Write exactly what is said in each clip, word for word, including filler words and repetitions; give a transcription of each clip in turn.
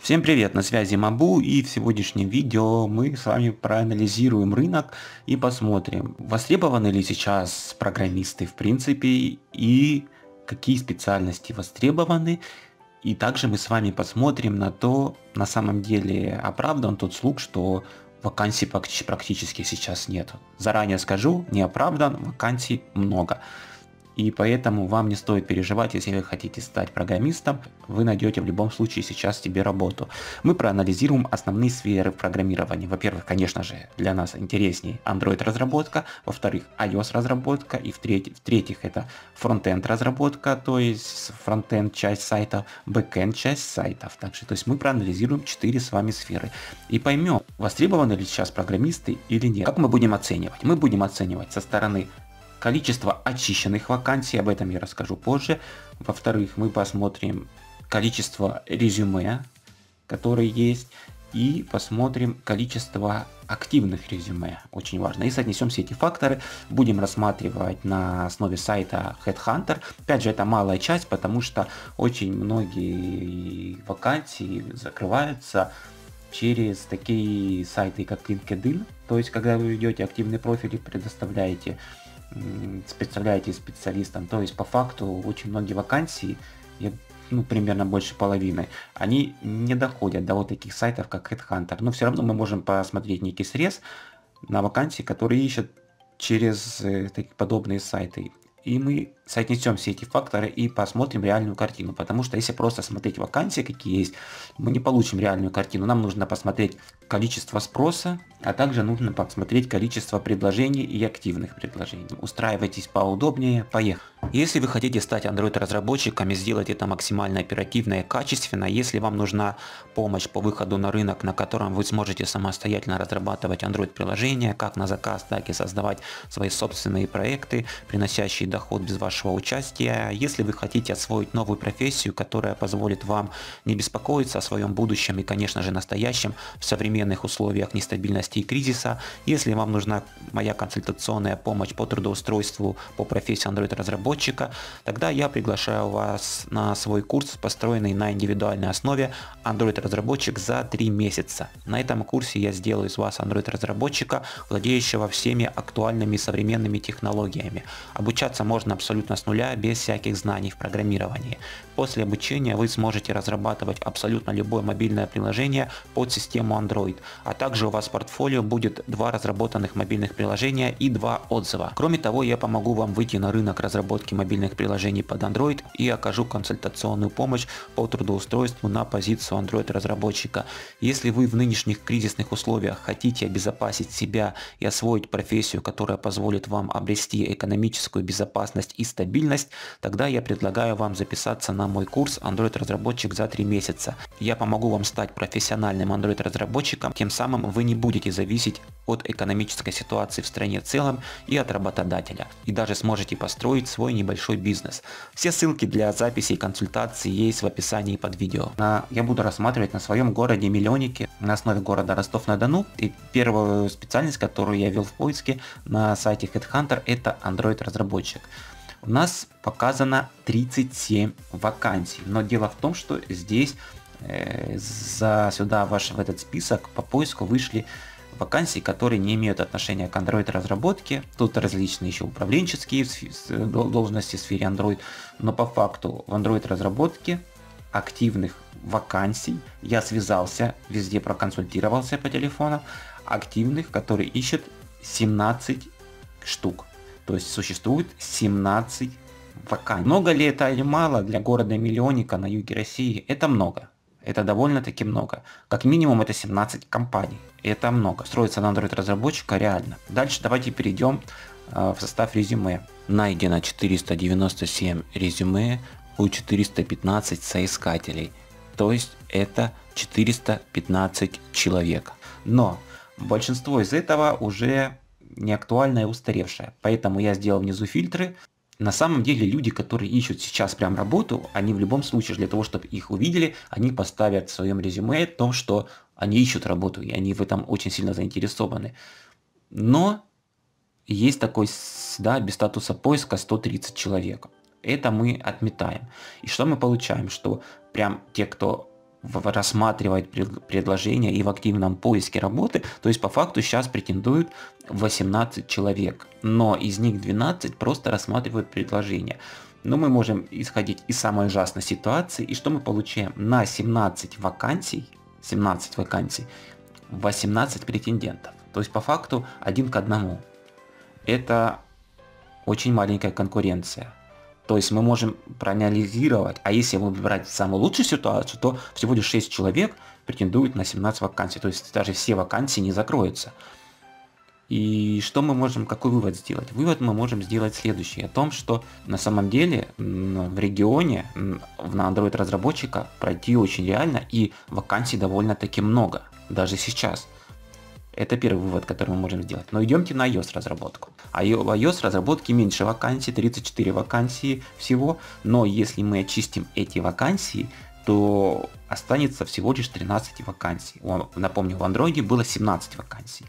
Всем привет, на связи Мабу, и в сегодняшнем видео мы с вами проанализируем рынок и посмотрим, востребованы ли сейчас программисты в принципе и какие специальности востребованы. И также мы с вами посмотрим на то, на самом деле оправдан тот слух, что вакансий практически сейчас нет. Заранее скажу, не оправдан, вакансий много. И поэтому вам не стоит переживать, если вы хотите стать программистом, вы найдете в любом случае сейчас себе работу. Мы проанализируем основные сферы программирования. Во-первых, конечно же, для нас интереснее Android разработка, во-вторых, iOS разработка, и в-третьих, в-третьих это фронтенд разработка, то есть фронтенд часть сайтов, бэкенд часть сайтов. Так что, то есть мы проанализируем четыре с вами сферы и поймем, востребованы ли сейчас программисты или нет. Как мы будем оценивать? Мы будем оценивать со стороны количество очищенных вакансий, об этом я расскажу позже. Во-вторых, мы посмотрим количество резюме, которые есть, и посмотрим количество активных резюме, очень важно. И соотнесем все эти факторы, будем рассматривать на основе сайта HeadHunter. Опять же, это малая часть, потому что очень многие вакансии закрываются через такие сайты, как LinkedIn. То есть, когда вы ведете активный профиль и предоставляете представляете специалистам, то есть по факту очень многие вакансии, ну, примерно больше половины, они не доходят до вот таких сайтов, как HeadHunter. Но все равно мы можем посмотреть некий срез на вакансии, которые ищут через э, такие подобные сайты. И мы соотнесем все эти факторы и посмотрим реальную картину. Потому что если просто смотреть вакансии, какие есть, мы не получим реальную картину. Нам нужно посмотреть количество спроса, а также нужно посмотреть количество предложений и активных предложений. Устраивайтесь поудобнее, поехали. Если вы хотите стать Android разработчиком и сделать это максимально оперативно и качественно, если вам нужна помощь по выходу на рынок, на котором вы сможете самостоятельно разрабатывать Android приложения, как на заказ, так и создавать свои собственные проекты, приносящие доход без вашего участия, если вы хотите освоить новую профессию, которая позволит вам не беспокоиться о своем будущем и, конечно же, настоящем в современных условиях нестабильности и кризиса, если вам нужна моя консультационная помощь по трудоустройству по профессии Android разработчика, тогда я приглашаю вас на свой курс, построенный на индивидуальной основе Android разработчик за три месяца. На этом курсе я сделаю из вас Android разработчика, владеющего всеми актуальными современными технологиями. Обучаться можно абсолютно с нуля, без всяких знаний в программировании. После обучения вы сможете разрабатывать абсолютно любое мобильное приложение под систему Android, а также у вас в портфолио будет два разработанных мобильных приложения и два отзыва. Кроме того, я помогу вам выйти на рынок разработки мобильных приложений под Android и окажу консультационную помощь по трудоустройству на позицию Android разработчика. Если вы в нынешних кризисных условиях хотите обезопасить себя и освоить профессию, которая позволит вам обрести экономическую безопасность и стабильность, тогда я предлагаю вам записаться на мой курс Android разработчик за три месяца. Я помогу вам стать профессиональным Android разработчиком, тем самым вы не будете зависеть от экономической ситуации в стране в целом и от работодателя, и даже сможете построить свой небольшой бизнес. Все ссылки для записи и консультаций есть в описании под видео. Я буду рассматривать на своем городе миллионнике на основе города Ростов-на-Дону, и первую специальность, которую я ввел в поиске на сайте HeadHunter, это Android разработчик. У нас показано тридцать семь вакансий, но дело в том, что здесь э, за сюда ваш в этот список по поиску вышли вакансии, которые не имеют отношения к Android разработке. Тут различные еще управленческие должности в сфере Android, но по факту в Android разработке активных вакансий, я связался, везде проконсультировался по телефону, активных, которые ищут семнадцать штук. То есть существует семнадцать вакансий. Много ли это или мало для города-миллионника на юге России? Это много. Это довольно-таки много. Как минимум это семнадцать компаний. Это много. Строиться на Android разработчика реально. Дальше давайте перейдем э, в состав резюме. Найдено четыреста девяносто семь резюме у четырёхсот пятнадцати соискателей. То есть это четыреста пятнадцать человек. Но большинство из этого уже не актуальное и устаревшее. Поэтому я сделал внизу фильтры. На самом деле люди, которые ищут сейчас прям работу, они в любом случае для того, чтобы их увидели, они поставят в своем резюме о том, что они ищут работу, и они в этом очень сильно заинтересованы. Но есть такой, да, без статуса поиска сто тридцать человек. Это мы отметаем. И что мы получаем? Что прям те, кто в- рассматривает пред- предложения и в активном поиске работы. То есть по факту сейчас претендуют восемнадцать человек, но из них двенадцать просто рассматривают предложения. Но мы можем исходить из самой ужасной ситуации, и что мы получаем? На семнадцать вакансий, семнадцать вакансий, восемнадцать претендентов. То есть по факту один к одному. Это очень маленькая конкуренция. То есть мы можем проанализировать, а если выбирать самую лучшую ситуацию, то всего лишь шесть человек претендуют на семнадцать вакансий. То есть даже все вакансии не закроются. И что мы можем, какой вывод сделать? Вывод мы можем сделать следующий, о том, что на самом деле в регионе на Android разработчика пройти очень реально, и вакансий довольно-таки много, даже сейчас. Это первый вывод, который мы можем сделать. Но идемте на iOS разработку. А в iOS разработке меньше вакансий, тридцать четыре вакансии всего, но если мы очистим эти вакансии, то останется всего лишь тринадцать вакансий. Напомню, в Android было семнадцать вакансий.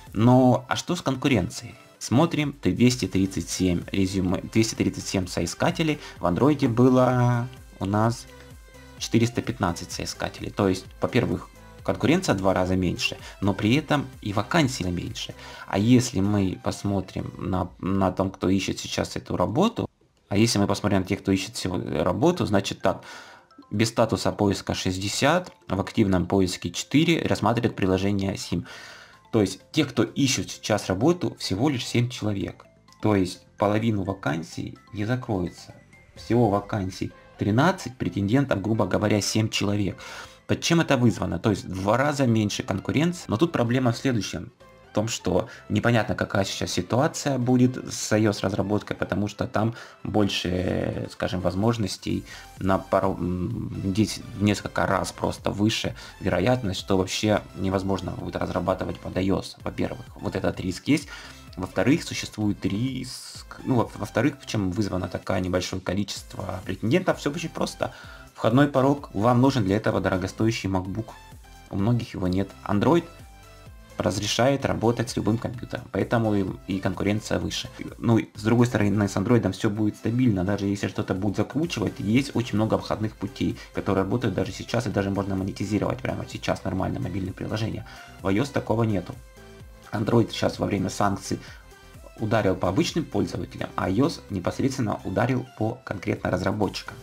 Но а что с конкуренцией? Смотрим, двести тридцать семь резюме, двести тридцать семь соискателей, в Android было у нас четыреста пятнадцать соискателей. То есть, во-первых, конкуренция в два раза меньше, но при этом и вакансий меньше. А если мы посмотрим на, на том, кто ищет сейчас эту работу, а если мы посмотрим на тех, кто ищет работу, значит так, без статуса поиска шестьдесят, в активном поиске четыре, рассматривает приложение семь. То есть те, кто ищет сейчас работу, всего лишь семь человек. То есть половину вакансий не закроется. Всего вакансий тринадцать, претендентов, грубо говоря, семь человек. Под чем это вызвано? То есть в два раза меньше конкуренции. Но тут проблема в следующем. В том, что непонятно, какая сейчас ситуация будет с iOS разработкой, потому что там больше, скажем, возможностей на пару, десять, несколько раз просто выше вероятность, что вообще невозможно будет разрабатывать под iOS. Во-первых, вот этот риск есть. Во-вторых, существует риск, ну, во-вторых, чем вызвано такое небольшое количество претендентов, все очень просто. Входной порог, вам нужен для этого дорогостоящий MacBook. У многих его нет. Android разрешает работать с любым компьютером, поэтому и, и конкуренция выше. Ну, с другой стороны, с Android все будет стабильно, даже если что-то будет закручивать, есть очень много обходных путей, которые работают даже сейчас, и даже можно монетизировать прямо сейчас нормально мобильные приложения. В iOS такого нету. Android сейчас во время санкций ударил по обычным пользователям, а iOS непосредственно ударил по конкретно разработчикам.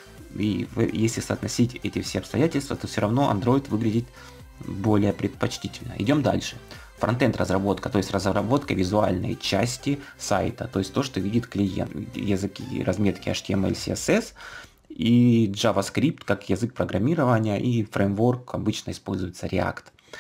И если соотносить эти все обстоятельства, то все равно Android выглядит более предпочтительно. Идем дальше. Фронтенд разработка, то есть разработка визуальной части сайта, то есть то, что видит клиент, языки разметки эйч ти эм эль, си эс эс и JavaScript как язык программирования, и фреймворк обычно используется React.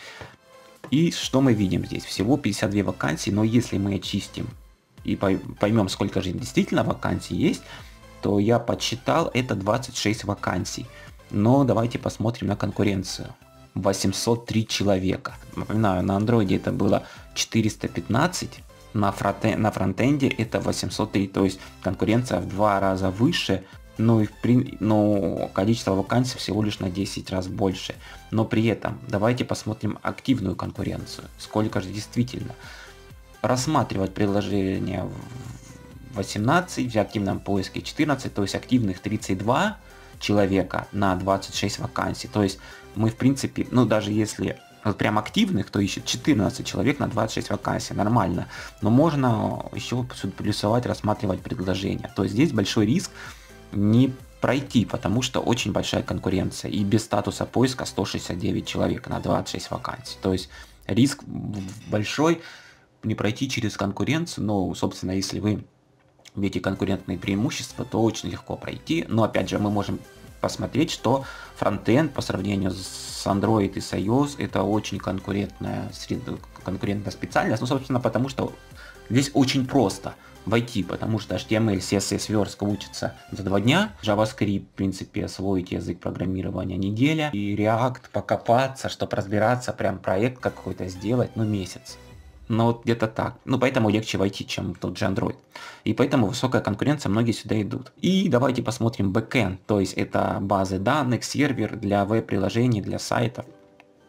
И что мы видим здесь? Всего пятьдесят две вакансии, но если мы очистим и поймем, сколько же действительно вакансий есть, то я подсчитал, это двадцать шесть вакансий. Но давайте посмотрим на конкуренцию. восемьсот три человека. Напоминаю, на Android это было четыреста пятнадцать, на, фронте, на фронтенде это восемьсот три, то есть конкуренция в два раза выше, но, и в, но количество вакансий всего лишь на десять раз больше. Но при этом давайте посмотрим активную конкуренцию, сколько же действительно. Рассматривать приложение восемнадцать, в активном поиске четырнадцать, то есть активных тридцать два человека на двадцать шесть вакансий. То есть мы в принципе, ну даже если вот прям активных, то ищет четырнадцать человек на двадцать шесть вакансий, нормально. Но можно еще плюсовать, рассматривать предложения. То есть здесь большой риск не пройти, потому что очень большая конкуренция. И без статуса поиска сто шестьдесят девять человек на двадцать шесть вакансий. То есть риск большой не пройти через конкуренцию. Но, собственно, если вы видите конкурентные преимущества, то очень легко пройти. Но опять же, мы можем посмотреть, что фронтенд по сравнению с Android и с iOS это очень конкурентная среда, конкурентная специальность. Ну, собственно, потому что здесь очень просто войти, потому что эйч ти эм эль, си эс эс, верстка учится за два дня, JavaScript, в принципе, освоить язык программирования неделя, и React покопаться, чтобы разбираться, прям проект какой-то сделать, ну, месяц. Но вот где-то так. Ну, поэтому легче войти, чем тот же Android. И поэтому высокая конкуренция, многие сюда идут. И давайте посмотрим бэкэнд, то есть это базы данных, сервер для веб-приложений, для сайтов.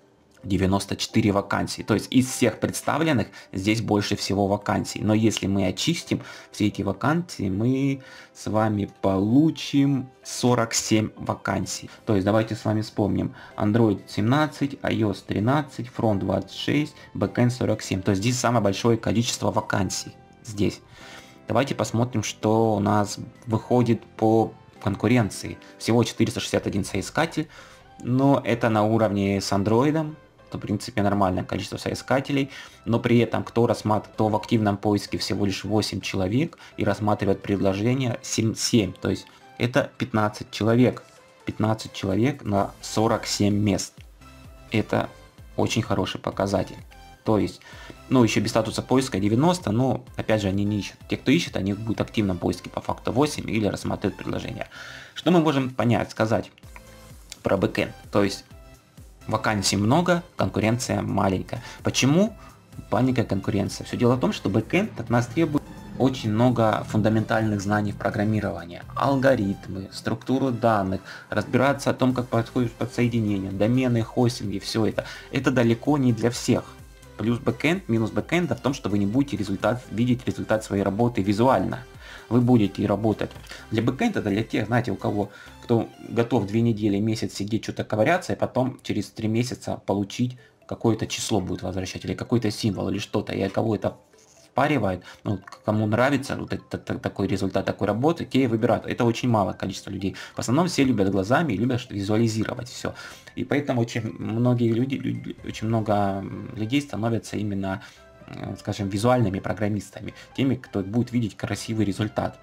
девяносто четыре вакансии. То есть из всех представленных здесь больше всего вакансий. Но если мы очистим все эти вакансии, мы с вами получим сорок семь вакансий. То есть давайте с вами вспомним. Android семнадцать, iOS тринадцать, Front двадцать шесть, Backend сорок семь. То есть здесь самое большое количество вакансий. Здесь. Давайте посмотрим, что у нас выходит по конкуренции. Всего четыреста шестьдесят один соискатель. Но это на уровне с Android. То, в принципе, нормальное количество соискателей, но при этом кто рассматривает, кто в активном поиске всего лишь восемь человек и рассматривает предложение семь, семь, то есть это пятнадцать человек, пятнадцать человек на сорок семь мест. Это очень хороший показатель. То есть, ну, еще без статуса поиска девяносто, но, опять же, они не ищут. Те, кто ищет, они будут в активном поиске по факту восемь или рассматривают предложение. Что мы можем понять, сказать про бэкэнд? То есть, вакансий много, конкуренция маленькая. Почему маленькая конкуренция? Все дело в том, что бэкэнд от нас требует очень много фундаментальных знаний в программировании. Алгоритмы, структуру данных, разбираться о том, как происходит подсоединение, домены, хостинги, все это. Это далеко не для всех. Плюс бэкэнд, минус бэкэнда в том, что вы не будете результат, видеть результат своей работы визуально. Вы будете работать. Для бэкэнда, для тех, знаете, у кого, кто готов две недели, месяц сидеть, что-то ковыряться, и потом через три месяца получить какое-то число будет возвращать, или какой-то символ, или что-то, и кого это впаривает, ну, кому нравится вот этот, такой результат такой работы, те и выбирают. Это очень малое количество людей. В основном все любят глазами и любят визуализировать все. И поэтому очень многие люди, люди очень много людей становятся именно, скажем, визуальными программистами, теми, кто будет видеть красивый результат.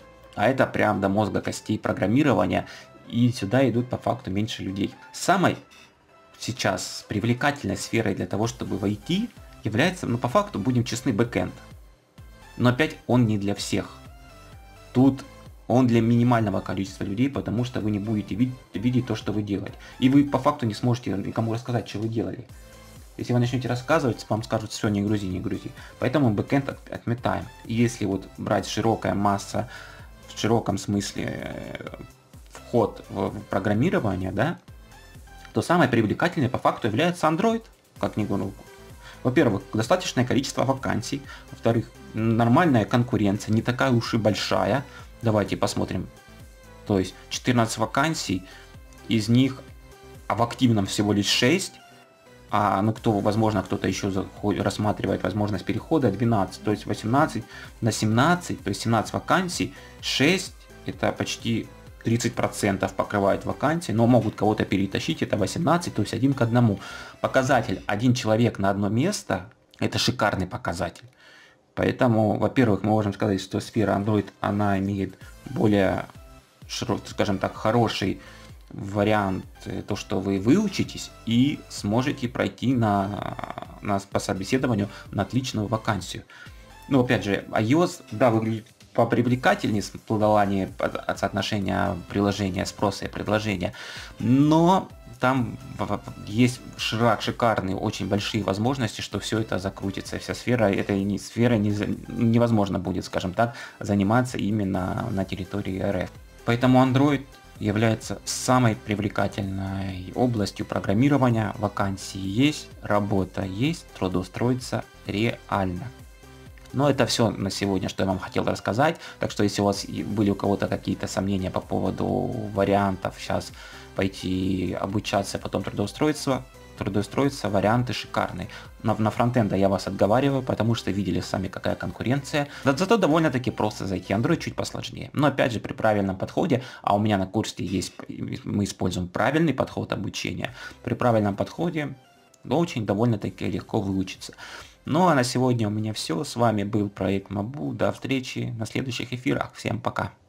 А это прям до мозга костей программирования, и сюда идут по факту меньше людей. Самой сейчас привлекательной сферой для того, чтобы войти, является, ну, по факту, будем честны, бэкэнд. Но опять он не для всех. Тут он для минимального количества людей, потому что вы не будете видеть, видеть то, что вы делаете. И вы по факту не сможете никому рассказать, что вы делали. Если вы начнете рассказывать, вам скажут: все, не грузи, не грузи. Поэтому бэкэнд от, отметаем. И если вот брать широкая масса, в широком смысле вход в программирование, да, то самое привлекательное по факту является Android, как ни говорю. Во-первых, достаточное количество вакансий. Во-вторых, нормальная конкуренция, не такая уж и большая. Давайте посмотрим. То есть четырнадцать вакансий, из них а в активном всего лишь шесть. А ну кто, возможно, кто-то еще рассматривает возможность перехода, двенадцать, то есть восемнадцать на семнадцать, то есть семнадцать вакансий, шесть, это почти тридцать процентов покрывает вакансии, но могут кого-то перетащить, это восемнадцать, то есть один к одному. Показатель один человек на одно место, это шикарный показатель. Поэтому, во-первых, мы можем сказать, что сфера Android, она имеет более, скажем так, хороший вариант, то, что вы выучитесь и сможете пройти на, на, по собеседованию на отличную вакансию. Ну, опять же, iOS, да, выглядит попривлекательнее в плане от соотношения приложения, спроса и предложения, но там есть широк, шикарные, очень большие возможности, что все это закрутится, вся сфера, этой не, сферой не, невозможно будет, скажем так, заниматься именно на территории эр эф. Поэтому Android является самой привлекательной областью программирования. Вакансии есть, работа есть, трудоустроиться реально. Но это все на сегодня, что я вам хотел рассказать. Так что если у вас были у кого-то какие-то сомнения по поводу вариантов сейчас пойти обучаться, потом трудоустроиться, трудоустроиться, варианты шикарные. На, на фронтенда я вас отговариваю, потому что видели сами, какая конкуренция. Зато довольно-таки просто зайти. Android чуть посложнее. Но опять же, при правильном подходе, а у меня на курсе есть, мы используем правильный подход обучения. При правильном подходе очень довольно-таки легко выучиться. Ну а на сегодня у меня все. С вами был проект Мабу. До встречи на следующих эфирах. Всем пока.